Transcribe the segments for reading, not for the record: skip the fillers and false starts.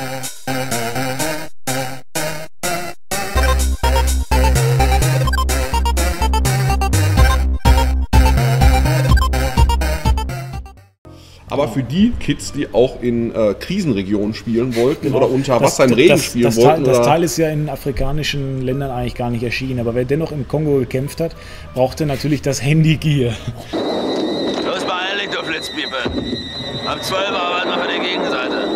Aber für die Kids, die auch in Krisenregionen spielen wollten oder unter Wasser im Regen spielen wollten. Das Teil ist ja in afrikanischen Ländern eigentlich gar nicht erschienen. Aber wer dennoch im Kongo gekämpft hat, brauchte natürlich das Handy-Gear. Los, beeil dich, du Flitzpiepe. Ab 12 arbeiten wir für die Gegenseite.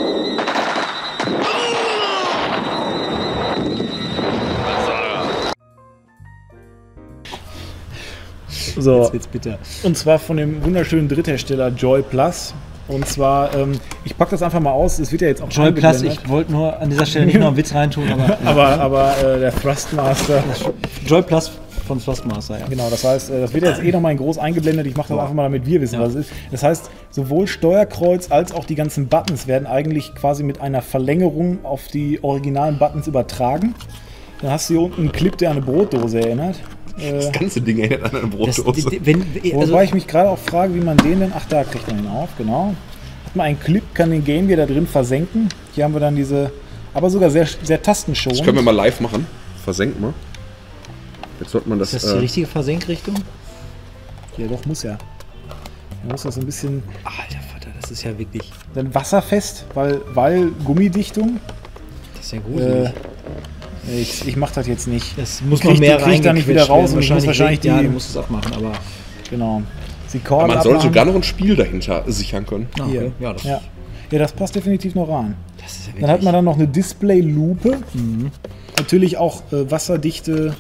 So, jetzt wird's bitter. Und zwar von dem wunderschönen Dritthersteller Joy Plus. Und zwar, ich packe das einfach mal aus, es wird ja jetzt auch Joy Plus, ich wollte nur an dieser Stelle nicht noch einen Witz reintun, aber... aber der Thrustmaster... Joy Plus von Thrustmaster, ja. Genau, das heißt, das wird jetzt noch mal in groß eingeblendet, ich mache das einfach mal, damit wir wissen, was es ist. Das heißt, sowohl Steuerkreuz als auch die ganzen Buttons werden eigentlich quasi mit einer Verlängerung auf die originalen Buttons übertragen. Dann hast du hier unten einen Clip, der an eine Brotdose erinnert. Das ganze Ding erinnert an eine Brotdose. Wobei ich mich gerade auch frage, wie man den denn... Ach, da kriegt man ihn auf, genau. Hat man einen Clip, kann den Game Gear da drin versenken. Hier haben wir dann diese... Aber sogar sehr, sehr tastenschonend. Das können wir mal live machen. Versenken mal. Jetzt sollte man das... Ist das die richtige Versenkrichtung? Ja, doch, muss ja. Man muss das so ein bisschen... Alter Vater, das ist ja wirklich... Dann wasserfest, weil Gummidichtung. Das ist ja gruselig. Ich mach das jetzt nicht. Das muss man mehr rein. Da nicht wieder raus und ich muss wahrscheinlich ja, du musst es abmachen, aber genau. Aber man soll sogar noch ein Spiel dahinter sichern können. Hier. Okay. Ja, das passt definitiv noch rein. Das ist ja dann hat man dann noch eine Display-Lupe. Natürlich auch wasserdichte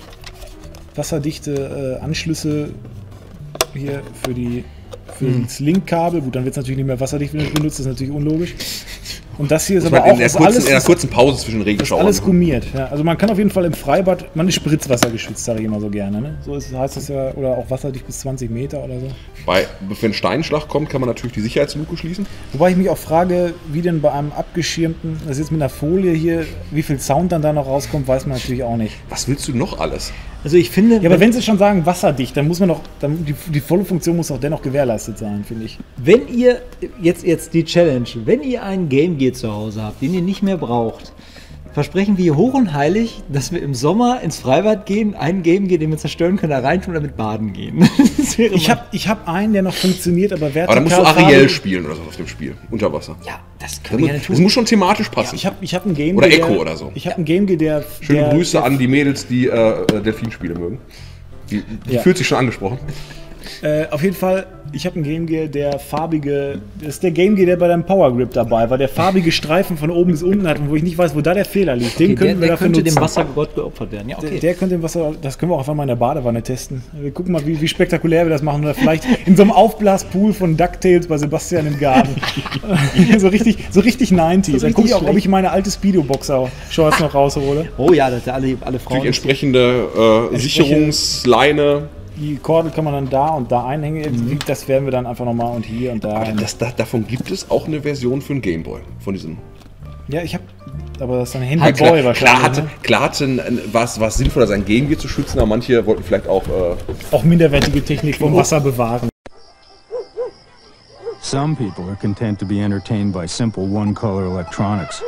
Anschlüsse hier für das Link-Kabel. Gut, dann wird es natürlich nicht mehr wasserdicht, wenn du es benutzt, das ist natürlich unlogisch. Und das hier ist aber auch in einer kurzen Pause zwischen Regenschauern. Alles gummiert. Ja. Also man kann auf jeden Fall im Freibad, man ist spritzwassergeschützt, sage ich immer so gerne. Ne? So heißt das ja, oder auch wasserdicht bis 20 Meter oder so. Wenn Steinschlag kommt, kann man natürlich die Sicherheitsluke schließen. Wobei ich mich auch frage, wie denn bei einem abgeschirmten, das ist jetzt mit einer Folie hier, wie viel Sound dann da noch rauskommt, weiß man natürlich auch nicht. Was willst du noch alles? Also ich finde... Ja, aber wenn sie schon sagen wasserdicht, dann muss man doch, die volle Funktion muss doch dennoch gewährleistet sein, finde ich. Wenn ihr, jetzt die Challenge, wenn ihr einen Game Gear zu Hause habt, den ihr nicht mehr braucht, versprechen wir hoch und heilig, dass wir im Sommer ins Freibad gehen, einen Game Gear, den wir zerstören können, da reintun und damit baden gehen. Ich hab einen, der noch funktioniert, aber vertikal... Aber dann musst du Ariel spielen oder so auf dem Spiel, unter Wasser. Ja, das können wir ja nicht tun. Das muss schon thematisch passen. Ja, ich hab einen Game Gear... Oder Echo oder so. Ich habe einen Game Gear, der... Schöne Grüße an die Mädels, die Delfinspiele mögen. Die fühlt sich schon angesprochen. Auf jeden Fall, ich habe einen Game Gear, das ist der Game Gear, der bei deinem Power Grip dabei war, der farbige Streifen von oben bis unten hat und wo ich nicht weiß, wo da der Fehler liegt. Den könnten wir dafür nutzen. Dem Wassergott geopfert werden. Ja, okay. Der könnte dem Wasser, das können wir auch einfach mal in der Badewanne testen. Wir gucken mal, wie spektakulär wir das machen. Oder vielleicht in so einem Aufblaspool von DuckTales bei Sebastian im Garten. so richtig 90s. Dann gucke ich auch, ob ich meine alte Speedo-Boxer-Shorts noch raushole. Oh ja, das sind alle Frauen. Durch entsprechende Sicherungsleine. Die Kordel kann man dann da und da einhängen. Das werden wir dann einfach nochmal und hier und da. Davon gibt es auch eine Version für einen Gameboy. Von diesem. Ja, aber das ist ein Handyboy wahrscheinlich. Klar war es sinnvoller, sein Game Gear zu schützen, aber manche wollten vielleicht auch minderwertige Technik vom Wasser bewahren. Some people are content to be entertained by simple one-color electronics.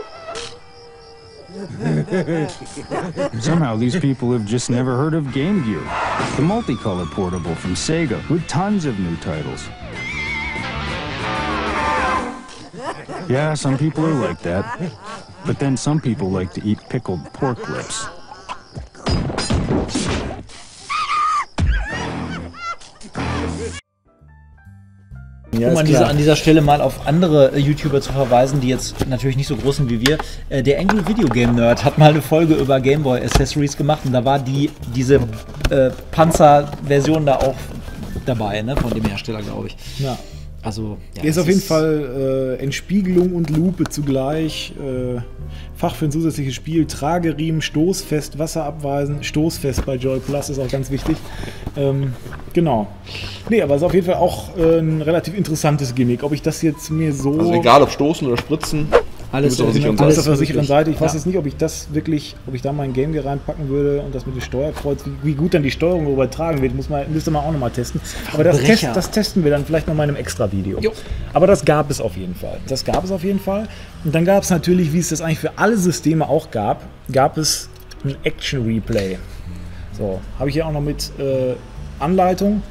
Somehow these people have just never heard of Game Gear, the multicolor portable from Sega with tons of new titles. Yeah, some people are like that, but then some people like to eat pickled pork lips. Um an dieser Stelle mal auf andere YouTuber zu verweisen, die jetzt natürlich nicht so groß sind wie wir. Der Angry Video Game Nerd hat mal eine Folge über Gameboy Accessories gemacht und da war diese Panzer-Version da auch dabei, ne, von dem Hersteller, glaube ich. Ja. Also, ja, ist auf jeden Fall Entspiegelung und Lupe zugleich. Fach für ein zusätzliches Spiel, Trageriemen, stoßfest, wasserabweisend, stoßfest bei Joy Plus ist auch ganz wichtig. Genau. Nee, aber es ist auf jeden Fall auch ein relativ interessantes Gimmick. Ob ich das jetzt mir so... Also egal ob stoßen oder spritzen. Alles Du bist auf der sicheren Alles Seite. auf der sicheren Seite. Ich weiß Ja. jetzt nicht, ob ich da mein Game Gear reinpacken würde und das mit dem Steuerkreuz, wie gut dann die Steuerung übertragen wird, müsste man auch nochmal testen. Aber Brecher. das testen wir dann vielleicht noch mal in einem extra Video. Jo. Aber das gab es auf jeden Fall. Und dann gab es natürlich, wie es das eigentlich für alle Systeme auch gab es ein Action Replay. So, habe ich hier auch noch mit Anleitung.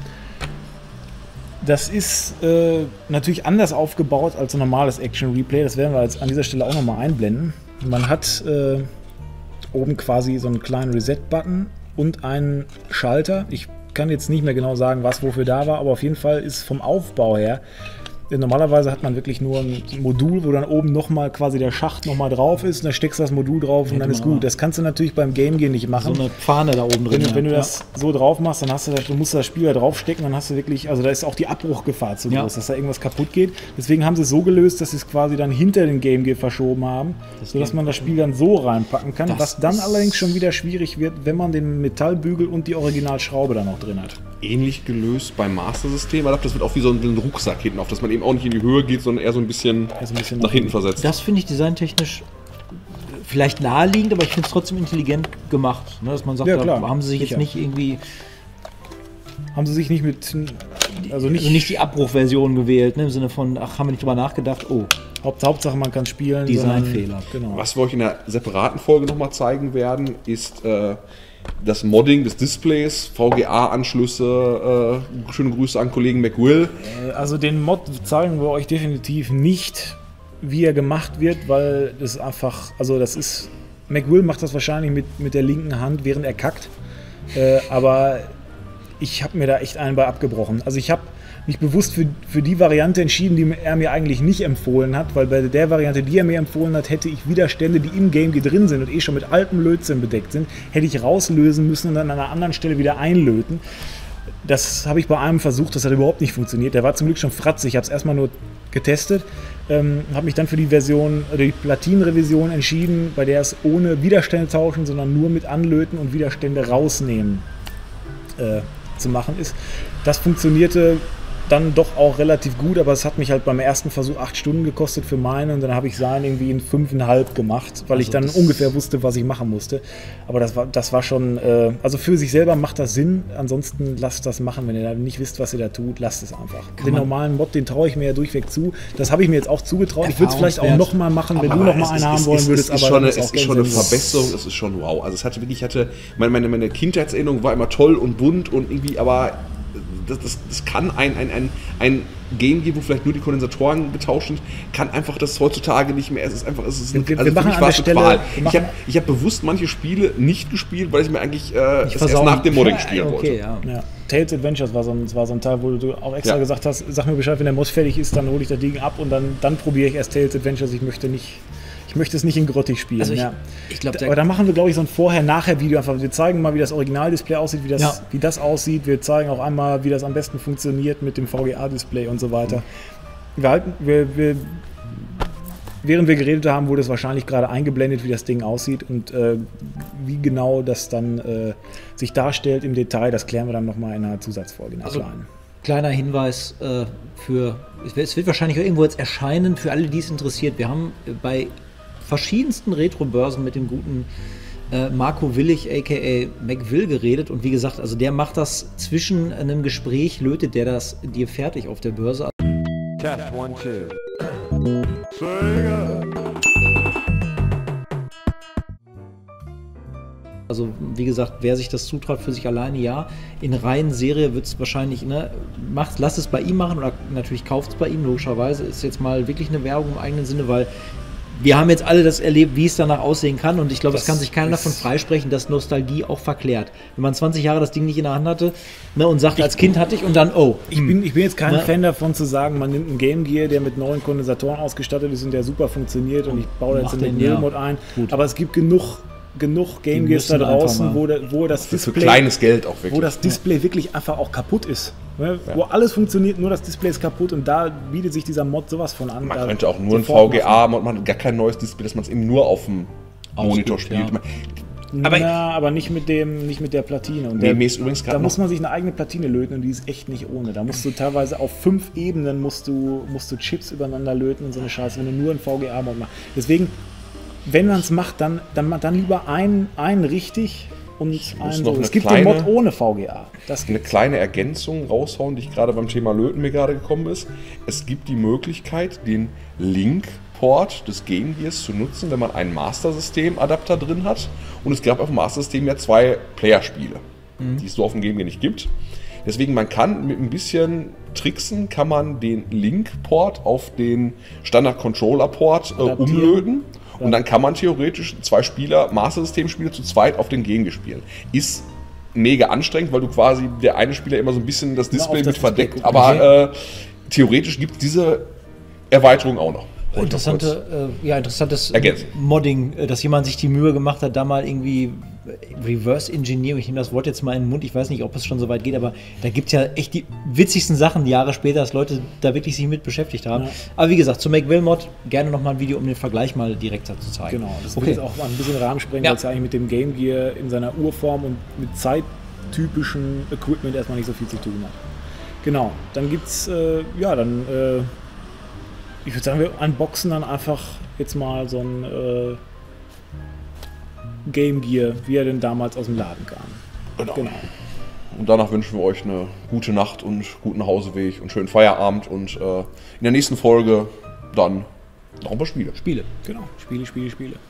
Das ist natürlich anders aufgebaut als ein normales Action Replay. Das werden wir jetzt an dieser Stelle auch nochmal einblenden. Man hat oben quasi so einen kleinen Reset-Button und einen Schalter. Ich kann jetzt nicht mehr genau sagen, was wofür da war, aber auf jeden Fall ist vom Aufbau her. Normalerweise hat man wirklich nur ein Modul, wo dann oben nochmal quasi der Schacht nochmal drauf ist und da steckst du das Modul drauf und dann ist gut. Das kannst du natürlich beim Game Gear nicht machen. So eine Fahne da oben drin. Wenn du das so drauf machst, dann musst du das Spiel da draufstecken, dann hast du wirklich, also da ist auch die Abbruchgefahr zu groß, dass da irgendwas kaputt geht. Deswegen haben sie es so gelöst, dass sie es quasi dann hinter den Game Gear verschoben haben, sodass man das Spiel dann so reinpacken kann, was dann allerdings schon wieder schwierig wird, wenn man den Metallbügel und die Originalschraube dann noch drin hat. Ähnlich gelöst beim Master-System. Das wird auch wie so ein Rucksack hinten auf, dass man eben auch nicht in die Höhe geht, sondern eher so ein bisschen nach hinten versetzt. Das finde ich designtechnisch vielleicht naheliegend, aber ich finde es trotzdem intelligent gemacht. Ne? Dass man sagt, Ja, klar. da haben sie sich Sicher. jetzt nicht irgendwie, Haben sie sich nicht mit, also nicht die Abbruchversion gewählt, ne? Im Sinne von, ach, haben wir nicht drüber nachgedacht, oh, Hauptsache man kann spielen. Designfehler. Genau. Was wir euch in einer separaten Folge nochmal zeigen werden, ist das Modding des Displays, VGA-Anschlüsse. Schöne Grüße an Kollegen McWill. Also den Mod zeigen wir euch definitiv nicht, wie er gemacht wird, weil das einfach, also das ist, McWill macht das wahrscheinlich mit der linken Hand, während er kackt, aber ich habe mir da echt einen bei abgebrochen. Also ich habe mich bewusst für die Variante entschieden, die er mir eigentlich nicht empfohlen hat, weil bei der Variante, die er mir empfohlen hat, hätte ich Widerstände, die im Game Gear drin sind und schon mit altem Lötzinn bedeckt sind, hätte ich rauslösen müssen und dann an einer anderen Stelle wieder einlöten. Das habe ich bei einem versucht, das hat überhaupt nicht funktioniert. Der war zum Glück schon fratzig, ich habe es erstmal nur getestet, habe mich dann für die Version, oder die Platinenrevision entschieden, bei der es ohne Widerstände tauschen, sondern nur mit Anlöten und Widerstände rausnehmen zu machen ist. Das funktionierte dann doch auch relativ gut, aber es hat mich halt beim ersten Versuch 8 Stunden gekostet für meine und dann habe ich seinen irgendwie in 5,5 gemacht, weil ich dann ungefähr wusste, was ich machen musste. Aber das war schon, also für sich selber macht das Sinn, ansonsten lasst das machen, wenn ihr da nicht wisst, was ihr da tut, lasst es einfach. Den normalen Mod, den traue ich mir ja durchweg zu, das habe ich mir jetzt auch zugetraut, ich würde es vielleicht auch nochmal machen, wenn du nochmal einen haben wollen würdest, Es ist schon eine Verbesserung, es ist schon wow. Also meine Kindheitserinnerung war immer toll und bunt und irgendwie, aber das kann ein Game Gear, wo vielleicht nur die Kondensatoren getauscht sind, kann einfach das heutzutage nicht mehr. Es ist einfach, wir machen an der Stelle. Ich habe bewusst manche Spiele nicht gespielt, weil ich mir eigentlich erst nach dem Modding spielen wollte. Ja. Tales Adventures war so ein Teil, wo du auch extra gesagt hast, sag mir Bescheid, wenn der Mod fertig ist, dann hole ich das Ding ab und dann probiere ich erst Tales Adventures. Ich möchte es nicht in grottig spielen. Also ich glaube, aber da machen wir, glaube ich, so ein Vorher-Nachher-Video einfach. Wir zeigen mal, wie das Originaldisplay aussieht, wie das aussieht. Wir zeigen auch einmal, wie das am besten funktioniert mit dem VGA-Display und so weiter. Während wir geredet haben, wurde es wahrscheinlich gerade eingeblendet, wie das Ding aussieht und wie genau das dann sich darstellt im Detail. Das klären wir dann nochmal in einer Zusatzfolge. Kleiner Hinweis es wird wahrscheinlich auch irgendwo jetzt erscheinen, für alle, die es interessiert. Wir haben bei verschiedensten Retro-Börsen mit dem guten Marco Willig, a.k.a. McWill, geredet. Und wie gesagt, also der macht das zwischen einem Gespräch, lötet der das dir fertig auf der Börse. Test 1, 2. Sega. Also wie gesagt, wer sich das zutraut für sich alleine, ja. In reinen Serie wird es wahrscheinlich, lasst es bei ihm machen oder natürlich kauft es bei ihm, logischerweise. Ist jetzt mal wirklich eine Werbung im eigenen Sinne, weil wir haben jetzt alle das erlebt, wie es danach aussehen kann und ich glaube, es kann sich keiner davon freisprechen, dass Nostalgie auch verklärt. Wenn man 20 Jahre das Ding nicht in der Hand hatte und sagt, als Kind hatte ich und dann, Ich bin jetzt kein Fan davon zu sagen, man nimmt einen Game Gear, der mit neuen Kondensatoren ausgestattet ist und der super funktioniert und ich baue da jetzt den McWill-Mod ein. Gut. Aber es gibt genug Game Gears da draußen, wo das Display für kleines Geld auch wirklich. Wo das Display wirklich einfach auch kaputt ist. Ne? Ja. Wo alles funktioniert, nur das Display ist kaputt und da bietet sich dieser Mod sowas von an. Man könnte auch nur ein VGA-Mod machen, gar kein neues Display, dass man es eben nur auf dem Monitor spielt. Ja. Aber nicht mit der Platine. Und mir ist übrigens da muss man sich eine eigene Platine löten und die ist echt nicht ohne. Da musst du teilweise auf 5 Ebenen musst du Chips übereinander löten und so eine Scheiße, wenn du nur einen VGA-Mod machst. Deswegen, wenn man es macht, dann lieber einen richtig und einen so. Es gibt den Mod ohne VGA. Eine kleine Ergänzung raushauen, die ich gerade beim Thema Löten mir gerade gekommen ist. Es gibt die Möglichkeit, den Link-Port des Game Gears zu nutzen, wenn man einen Master-System-Adapter drin hat. Und es gab auf dem Master-System ja 2 Player-Spiele, die es so auf dem Game Gear nicht gibt. Deswegen, man kann mit ein bisschen Tricksen, kann man den Link-Port auf den Standard-Controller-Port umlöten. Und dann kann man theoretisch 2 Spieler, Master-System-Spiele zu zweit auf den Game Gear spielen. Ist mega anstrengend, weil du quasi der eine Spieler immer so ein bisschen das Display mit verdeckt. Aber theoretisch gibt es diese Erweiterung auch noch. Interessantes Modding, dass jemand sich die Mühe gemacht hat, da mal irgendwie Reverse Engineering, ich nehme das Wort jetzt mal in den Mund, ich weiß nicht, ob es schon so weit geht, aber da gibt es ja echt die witzigsten Sachen Jahre später, dass Leute da wirklich sich mit beschäftigt haben. Ja. Aber wie gesagt, zu Make-Will-Mod gerne nochmal ein Video, um den Vergleich mal direkter zu zeigen. Genau, das wird jetzt auch mal ein bisschen Rahmen sprengen, weil es ja eigentlich mit dem Game Gear in seiner Urform und mit zeittypischem Equipment erstmal nicht so viel zu tun hat. Genau, dann gibt's, ich würde sagen, wir unboxen dann einfach jetzt mal so ein Game Gear, wie er denn damals aus dem Laden kam. Genau. Und danach wünschen wir euch eine gute Nacht und guten Nachhauseweg und schönen Feierabend und in der nächsten Folge dann noch ein paar Spiele. Genau, Spiele.